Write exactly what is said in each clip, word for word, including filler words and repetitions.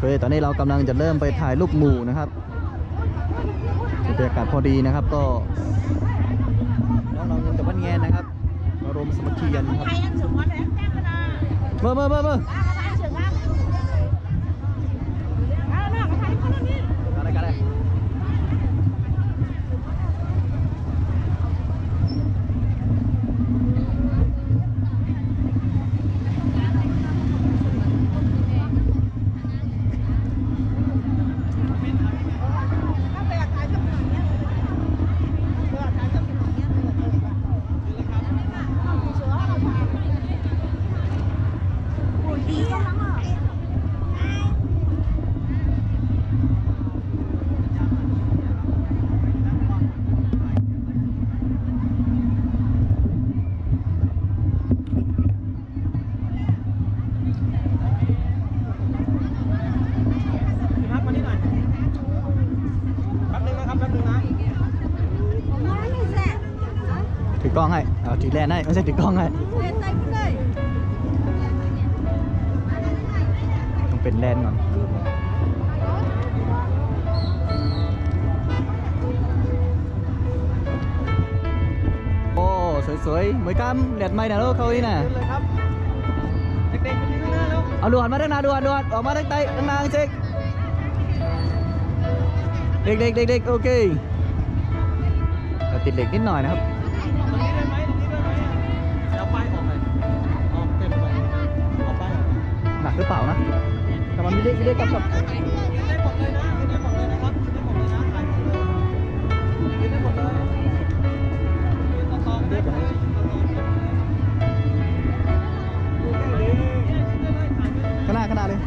เคตอนนี้เรากำลังจะเริ่มไปถ่ายรูปหมู่นะครับบรรยากาศพอดีนะครับก็น้องๆยังจะบ้านแงนนะครับอารมณ์สมัครเคียนนะครับเมื่อเมื่อเมื่อเมื่ออะไรกันเลยถือกล้องให้เอาถือแลนให้ไม่ใช่ถือกล้องให้ต้องเป็นแลนก่อนโอ้สวยๆเหมือนกันแดดไหมนะลูกเขาอีน่ะเด็กๆมาที่ข้างหน้าแล้วเอาด่วนมาตั้งนานด่วนด่วนออกมาตั้งใจตั้งนานเช็คเด็กๆเด็กๆโอเคติดเหล็กนิดหน่อยนะครับหนักหรือเปล่านะแต่มันไม่ได้ไม่ได้กับกับขนาดขนาดเลย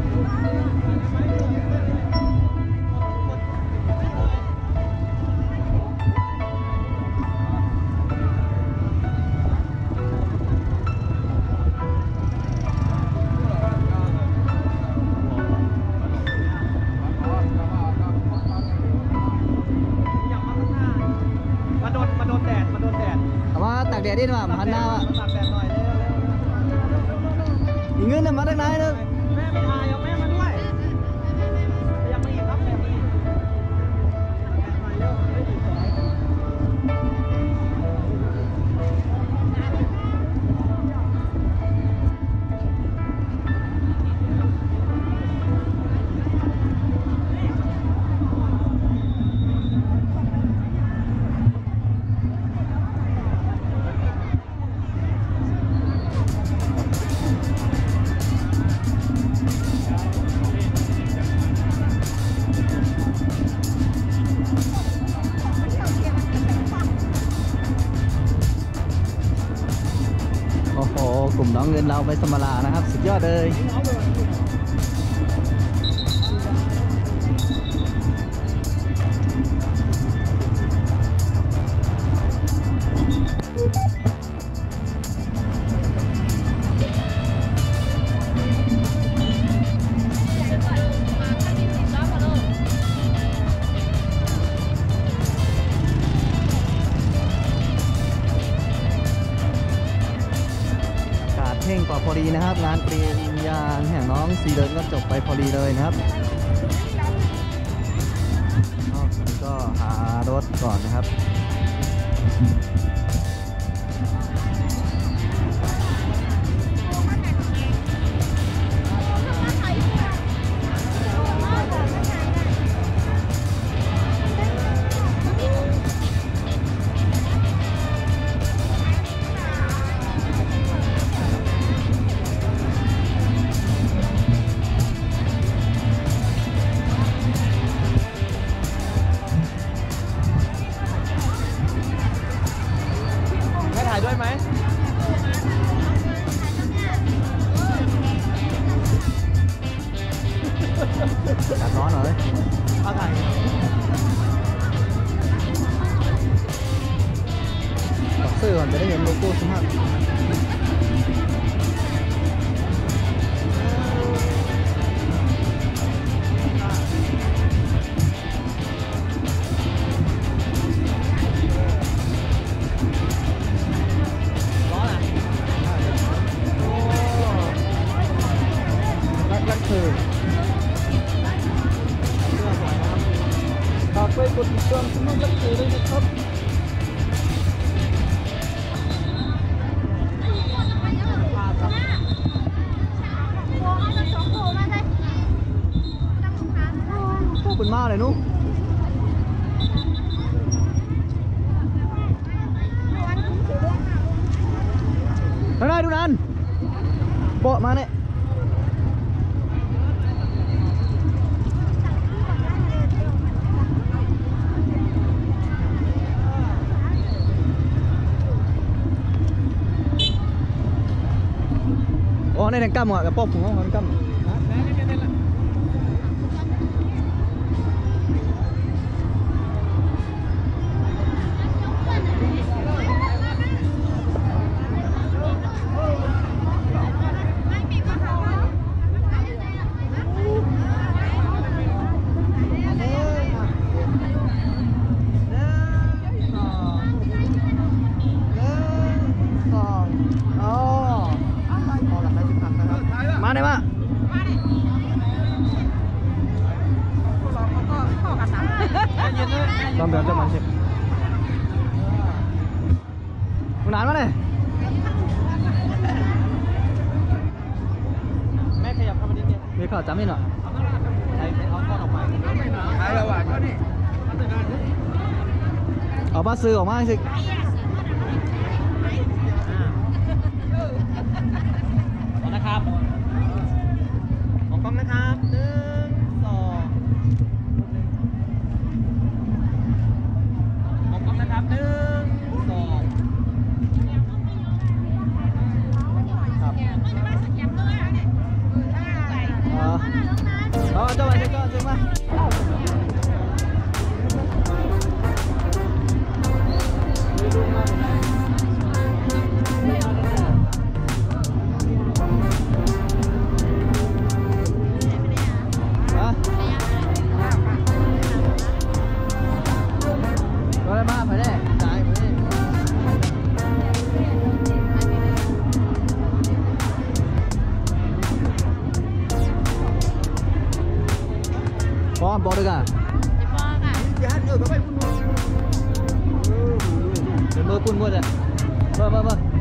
แดดดินว่ะมาหันหน้าว่ะอีกเงินเนี่ยมาจากไหนเนี่ยแม่ไม่ทายเอาแม่มาด้วยยังไม่รับแม่ไม่กลุ่มน้องเงินเราไปสมรานะครับสุดยอดเลยเพ่งกว่าพอดีนะครับงานปริญญาแห่งน้องสีเดินก็จบไปพอดีเลยนะครับก็หารถก่อนนะครับด้วยไหมอยากร้อนเลยเอาถ่ายต่อเสื้อก่อนจะได้เห็นโลโก้สมัครคือไปกดติดตามช่องรักเธอด้วยนะครับเป็นมาเลยนุ๊กไปได้ดูนันโปะมาเนี่ยอ๋อในแดงกั้มอ่ะกับป๊อปผมว่ามันกั้มมาได้ปะตอนเดือนจะมาเช็คคุณนานมาเลยแม่ขยับเข้ามาดิเนี่ยมีข่าวจำไม่หน่อยใช้เอาก้อนออกไปใช้ระหว่างก็นี่เอาบ้าซื้อออกมาสินะครับมองกล้องนะครับหนึ่งสองมองกล้องนะครับหนึ่งสองครับอ๋ออ๋อเจ้าไปเจ้าเจ้ามาพร้อมบอกด้วยกันพร้อมค่ะอย่าให้เออไปพุ่นมือเดี๋ยวมือพุ่นมือเลยเบิ่มเบิ่มเบิ่ม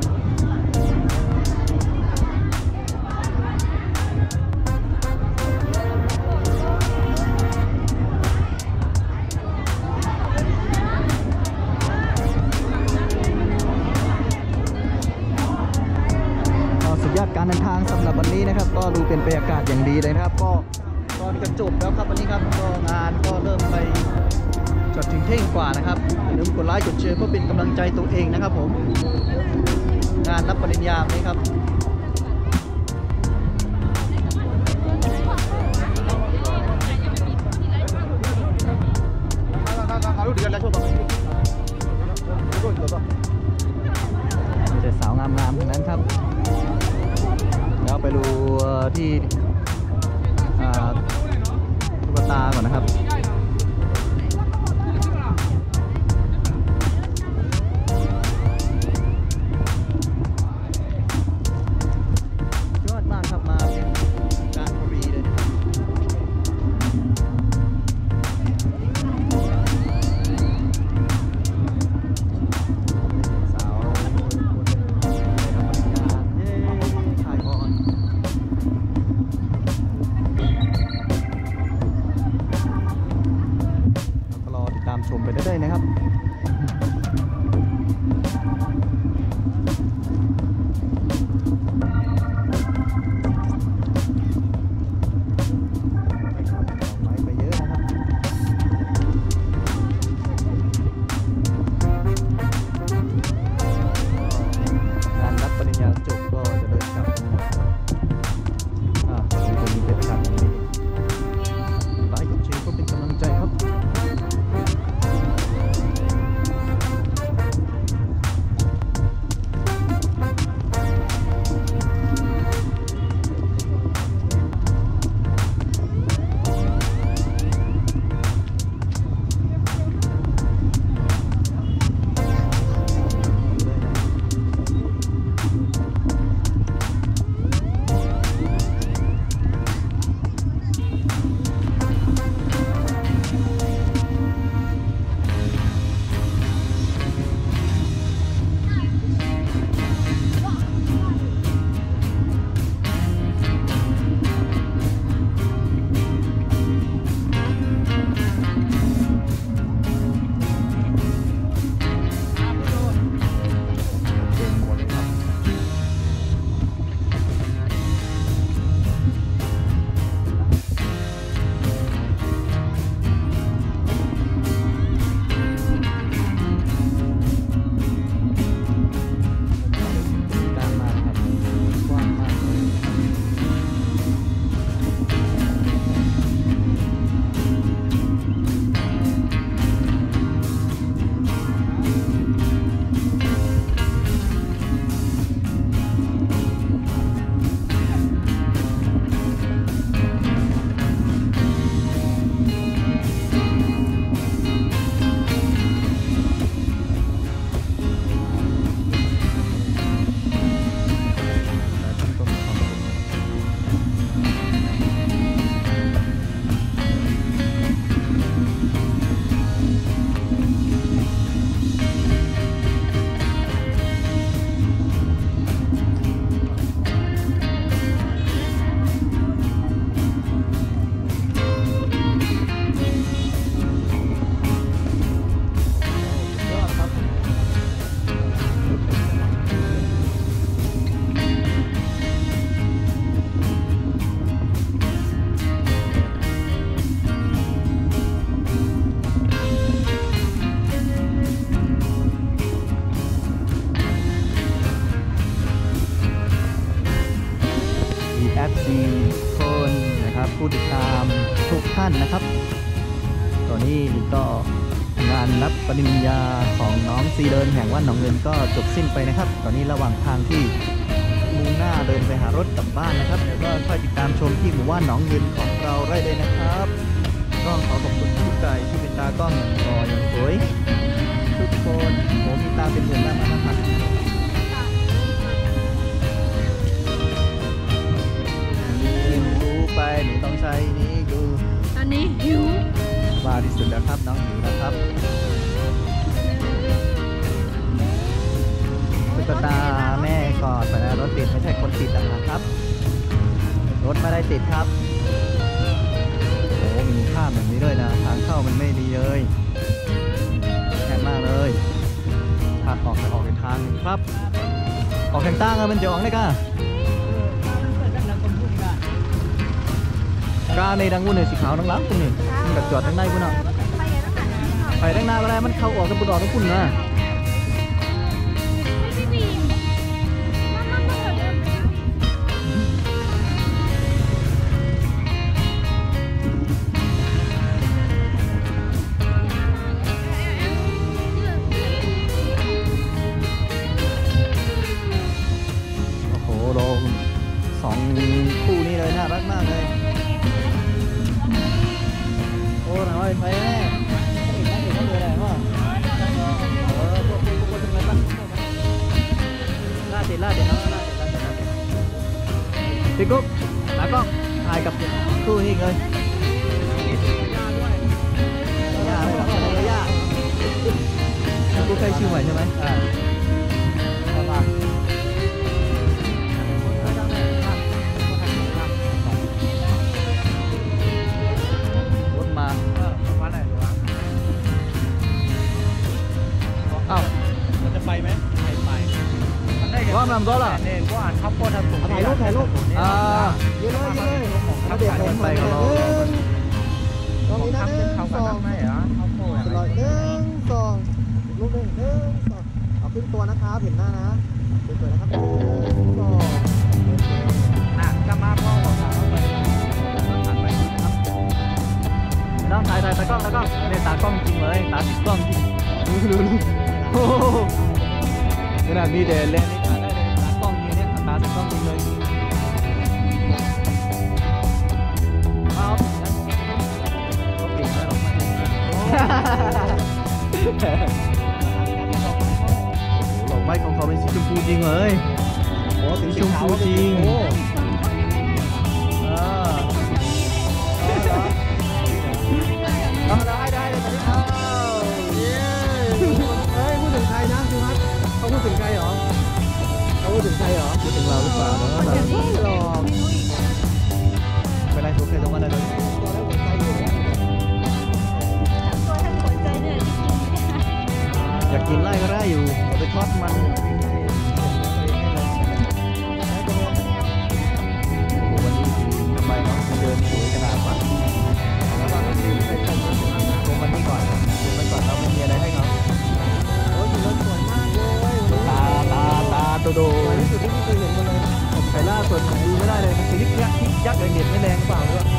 สุดยอดการเดินทางสำหรับวันนี้นะครับก็ดูเป็นบรรยากาศอย่างดีเลยนะครับก็ตอนกันจบแล้วครับวันนี้ครับก็งานก็เริ่มไปจนถึงเที่ยงกว่านะครับอย่าลืมกดไลค์กดแชร์เพื่อเป็นกำลังใจตัวเองนะครับผมงานรับปริญญานี้ครับมีแต่สาวงามๆทั้งนั้นครับแล้วไปดูที่ตุ๊กตาก่อนนะครับยอดมากครับมาเป็นการฟรีเลยนะครับสาวเย้ถ่ายก่อนผู้ติดตามทุกท่านนะครับตอนนี้ก็งานรับปริญญาของน้องซีเดินแห่งว่านหนองเงินก็จบสิ้นไปนะครับตอนนี้ระหว่างทางที่มุ่งหน้าเดินไปหารถกลับบ้านนะครับเดี๋ยวก็ค่อยติดตามชมที่หมู่บ้านหนองเงินของเราได้เลยนะครับก็ขอขอบคุณทุกใจที่เป็นตากล้องอย่างรออย่างสวยทุกคนผมมีตาเป็นหมื่นแล้วนะครับรู้ไปหนูต้องใช้นี้ดูตอนนี้หิวว่าที่สุดแล้วครับน้องหิวนะครับตุ๊กตาแม่กอดไปแล้วรถติดไม่ใช่คนติดนะครับรถไม่ได้ติดครับโอ้มีข้ามแบบนี้ด้วยนะทางเข้ามันไม่ดีเลยแคบมากเลยทางออกจะออกในทางครับออกแข่งตั้งมันจะออกได้ก้ากาในดังวุ่นในสีขาวดังล้ำคุณนี่มันกับจอดทั้งในคุณอ่ะไปทั้งหน้าอะไรมันเข้าออกกันบุดออกทั้งคุณนะโอ้โหลงสองคู่นี้เลยน่ารักมากเลยโอ้หน่อยไปแน่อีกนั่นอีกนั่นเลยแหละว่าเออพวกพวกพวกทำอะไรบ้างล่าเสร็จล่าเสร็จแล้วล่าเสร็จล่าเสร็จล่าเสร็จพี่กุ๊กตากล้องถ่ายกับคู่นี้เลยย่าเลยครับเลยย่าพี่กุ๊กเคยชื่อใหม่ใช่ไหมอ่าครับอ้าวมันจะไปไหมไปไปมันได้ว่ามันก็ล่ะเนี่ยก็อ่านข้าวโพดทำถุงถ่ายรูปถ่ายรูปอ่าเยอะเลยเยอะเลยข้าวเด็กผมไปกับเราตรงนี้นะหนึ่งสองข้าวโพดหนึ่งสองรูปหนึ่งหนึ่งสองเอาขึ้นตัวนะครับเห็นหน้านะสวยๆนะครับหนึ่งสองอ่ะกลับมาพ่อของเราไปผ่านไปนะครับน้องถ่ายถ่ายตากล้องตากล้องเนี่ยตากล้องจริงเลยตาติดกล้องจริงโอ้โหขนาดมีเดนเล่นนี่ถ่ายได้เลยตากล้องจริงเนี่ยตาติดกล้องจริงเลยเอาก็เก่งนะหรอกหลอกไม้ของเขาเป็นสีชมพูจริงเลยโอ้สีชมพูจริงอ่าได้ได้เลยตอนนี้เอาเฮ้ยพูดถึงใครนะพี่พัดเขาพูดถึงใครเหรอเขาพูดถึงใครเหรอพูดถึงเราหรือเปล่าเนาะแบบหลอกเป็นไรทุกใครต้องมาได้เลยตัวได้หัวใจอยู่ตัวทั้งหัวใจเนี่ยอยากกินไล่ก็ได้อยู่เอาไปทอดมันวันนี้ทำไมน้องเดินสวยขนาดนั้นผมวันนี้ก่อนผมไปก่อนเราไม่มีอะไรให้เขาโอ้ยรถสวยมากเลยตาตาตาโตโตที่สุดที่เคยเห็นมาเลยผมใส่ล่าสุดดูไม่ได้เลยมันคือยึกยักยึกยักเลยเน็ตไม่แรงเปล่าด้วย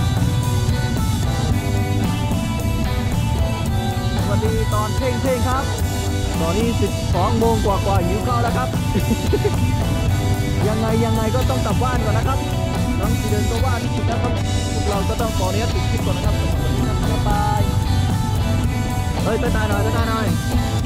สวัสดีตอนเพ่งเพ่งครับตอนนี้สิบสองโมงกว่ากว่าหิวข้าวแล้วครับยังไงยังไงก็ต้องกลับบ้านก่อนนะครับน้องสีเดินก็ว่าที่สุดนะครับพวกเราก็ต้องขออนุญาตปิดคลิปก่อนนะครับบ๊ายบายเฮ้ยตายหน่อยตายหน่อย